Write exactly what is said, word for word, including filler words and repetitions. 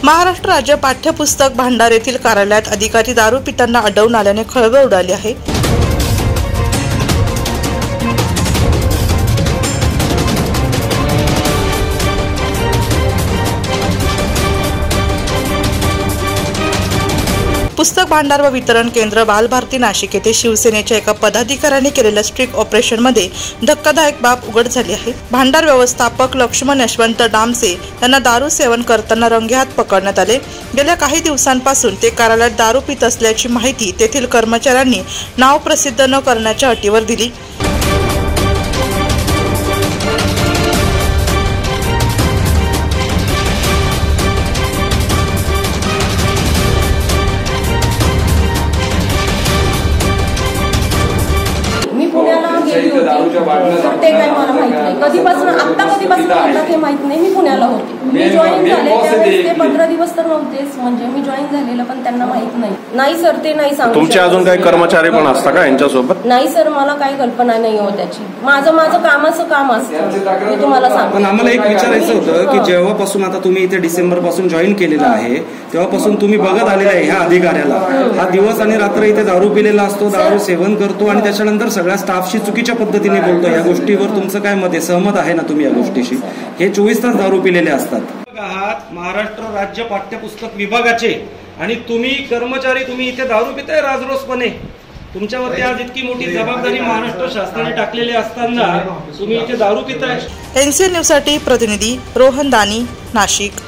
महाराष्ट्र राज्य पाठ्यपुस्तक भांडार येथील कार्यालयात अधिकारी दारू पिताना आढळून आल्याने खळबळ उडाली आहे। पुस्तक भांडार व वितरण केंद्र बालभारती नाशिक येथे शिवसेनेच्या एका पदाधिकाऱ्याने केलेल्या स्ट्रिक ऑपरेशनमध्ये धक्कादायक बाब उघड झाली आहे। भांडार व्यवस्थापक लक्ष्मण यशवंत डामसे यांना दारू सेवन करताना रंगेहात पकडण्यात आले। गेल्या काही दिवसांपासून ते कार्यालयात दारू पित असल्याची माहिती तेथील कर्मचाऱ्यांनी नाव प्रसिद्ध न करण्याच्या अटीवर दिली। ते काय मला माहित नाही, कधीपासून आता कधीपासून म्हणतात हे माहित नाही। मी पुण्याला होते, मी जॉईन झाले त्यावेळेस ते पंधरा दिवस तर नव्हतेच, म्हणजे मी जॉईन झालेलं पण त्यांना माहित नाही। नाही सर, ते नाही सांगू। तुमचे अजून काही कर्मचारी पण असतात का यांच्यासोबत? नाही सर, मला काही कल्पना नाही हो त्याची। माझं माझं कामाचं काम असतं, मी तुम्हाला सांगतो। पण आम्हाला एक विचारायचं होतं की जेव्हापासून आता तुम्ही इथे डिसेंबर पासून जॉईन केलेलं आहे तेव्हापासून तुम्ही बघत आलेला आहे ह्या अधिकाऱ्याला हा दिवस आणि रात्र इथे दारू पिलेला असतो, दारू सेवन करतो आणि त्याच्यानंतर सगळ्या स्टाफशी चुकीच्या पद्धतीने बोलतो। या गोष्टीवर तुमचं काय मत आहे? सहमत आहे ना तुम्ही या गोष्टीशी? हे चोवीस तास दारू पिलेले असतात। आहात महाराष्ट्र राज्य पाठ्यपुस्तक विभागाचे आणि तुम्ही कर्मचारी तुम्ही इथे दारू पिताय राजरोसपणे। तुमच्यावरती आज इतकी मोठी जबाबदारी महाराष्ट्र शासनाने टाकलेली असताना तुम्ही इथे दारू पिताय। एनसीएन न्यूज साठी प्रतिनिधी रोहन दानी, नाशिक।